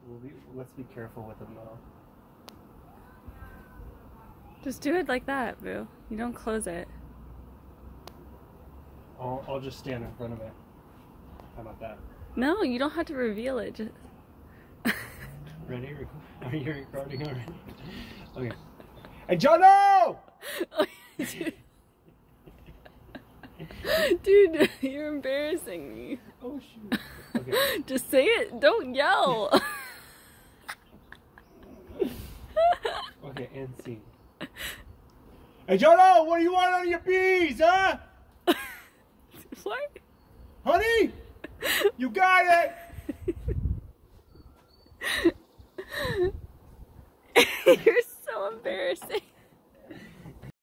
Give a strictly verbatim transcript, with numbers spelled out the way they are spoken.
We'll be, let's be careful with them though. Just do it like that, Boo. You don't close it. I'll, I'll just stand in front of it. How about that? No, you don't have to reveal it. Just... Ready? Are you recording already? Okay. Hey, Jono! Dude, you're embarrassing me. Oh, shoot. Okay. Just say it. Don't yell. Okay, and scene. Hey, Jono, what do you want out of your bees, huh? What? Honey? You got it! You're so embarrassing.